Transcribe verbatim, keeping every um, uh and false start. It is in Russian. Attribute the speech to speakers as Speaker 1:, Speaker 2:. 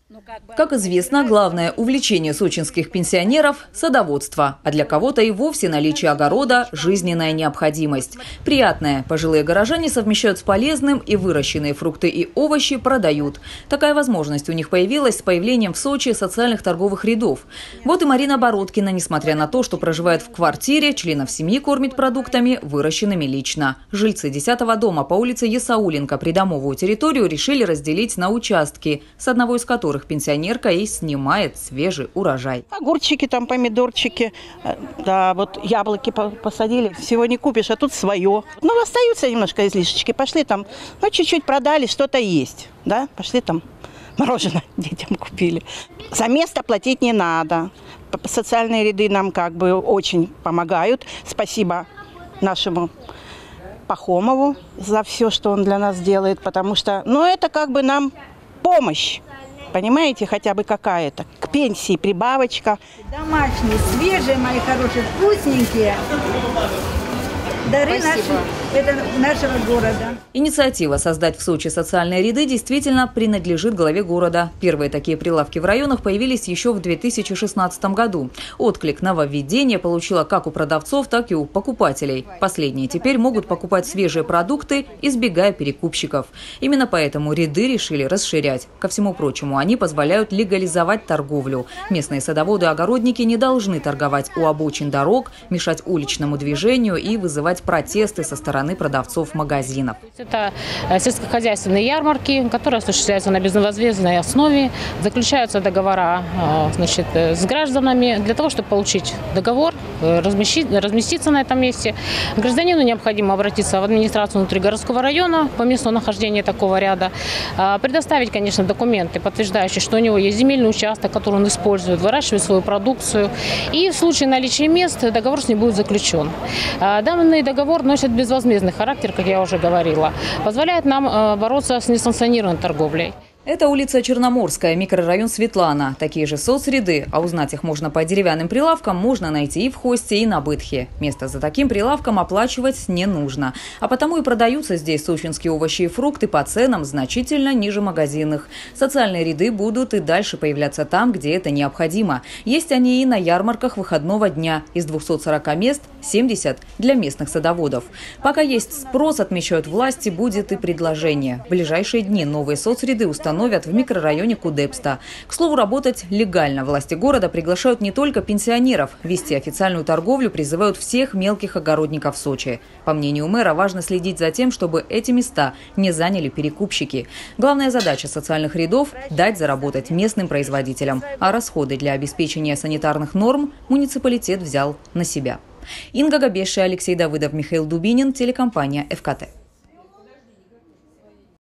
Speaker 1: Как известно, главное увлечение сочинских пенсионеров – садоводство, а для кого-то и вовсе наличие огорода – жизненная необходимость. Приятное пожилые горожане совмещают с полезным, и выращенные фрукты и овощи продают. Такая возможность у них появилась с появлением в Сочи социальных торговых рядов. Вот и Марина Бородкина, несмотря на то, что проживает в квартире, членов семьи кормит продуктами, выращенными лично. Жильцы десятого дома по улице Ясауленко придомовую территорию решили разделить на участки, с одного из которых пенсионерка и снимает свежий урожай.
Speaker 2: Огурчики, там помидорчики, да, вот яблоки посадили, всего не купишь, а тут свое. Ну, остаются немножко излишечки, пошли там, ну, чуть-чуть продали, что-то есть, да, пошли там мороженое детям купили. За место платить не надо. Социальные ряды нам как бы очень помогают. Спасибо нашему Пахомову за все, что он для нас делает, потому что, ну, это как бы нам помощь, понимаете, хотя бы какая-то. К пенсии прибавочка.
Speaker 3: Домашние, свежие, мои хорошие, вкусненькие. Дары наши, это нашего города.
Speaker 1: Инициатива создать в Сочи социальные ряды действительно принадлежит главе города. Первые такие прилавки в районах появились еще в две тысячи шестнадцатом году. Отклик нововведения получила как у продавцов, так и у покупателей. Последние теперь могут покупать свежие продукты, избегая перекупщиков. Именно поэтому ряды решили расширять. Ко всему прочему, они позволяют легализовать торговлю. Местные садоводы и огородники не должны торговать у обочин дорог, мешать уличному движению и вызывать протесты со стороны продавцов магазинов.
Speaker 4: Это сельскохозяйственные ярмарки, которые осуществляются на безвозмездной основе. Заключаются договора, значит, с гражданами для того, чтобы получить договор, разместиться на этом месте. Гражданину необходимо обратиться в администрацию внутригородского района по месту нахождения такого ряда, предоставить, конечно, документы, подтверждающие, что у него есть земельный участок, который он использует, выращивает свою продукцию. И в случае наличия мест договор с ним будет заключен. Данный договор носит безвозмездный характер, как я уже говорила, позволяет нам бороться с несанкционированной торговлей.
Speaker 1: Это улица Черноморская, микрорайон Светлана. Такие же соцряды, а узнать их можно по деревянным прилавкам, можно найти и в Хосте, и на Бытхе. Место за таким прилавком оплачивать не нужно. А потому и продаются здесь сочинские овощи и фрукты по ценам значительно ниже магазинных. Социальные ряды будут и дальше появляться там, где это необходимо. Есть они и на ярмарках выходного дня. Из двухсот сорока мест семьдесят для местных садоводов. Пока есть спрос, отмечают власти, будет и предложение. В ближайшие дни новые соцряды установят в микрорайоне Кудепста. К слову, работать легально. Власти города приглашают не только пенсионеров. Вести официальную торговлю призывают всех мелких огородников Сочи. По мнению мэра, важно следить за тем, чтобы эти места не заняли перекупщики. Главная задача социальных рядов – дать заработать местным производителям. А расходы для обеспечения санитарных норм муниципалитет взял на себя. Инга Габеши, Алексей Давыдов, Михаил Дубинин, телекомпания эф ка тэ.